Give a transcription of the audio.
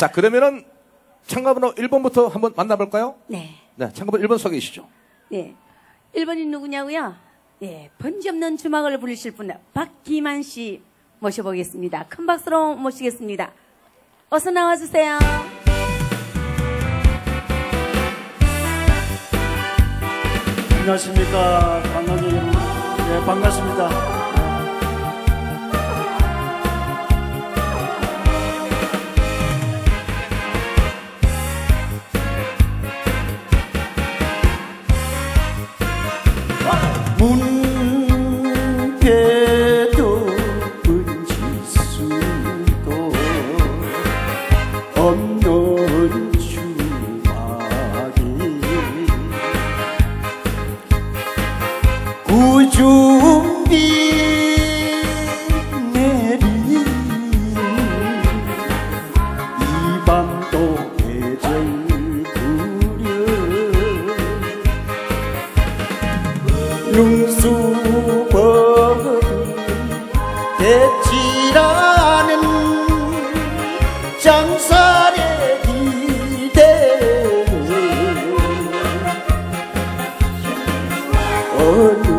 자, 그러면은 참가번호 1번부터 한번 만나볼까요? 네. 네, 참가번호 1번 소개해 주시죠. 네. 1번이 누구냐고요? 네. 번지 없는 주막을 부르실 분, 박기만 씨 모셔보겠습니다. 큰 박수로 모시겠습니다. 어서 나와주세요. 안녕하십니까, 관광객 여러분. 네, 반갑습니다. 문패도 은지수도 없는 주막이 구준비 내린 이 밤도 애절 부려 융수버그 대치라는 장살의 기대 어느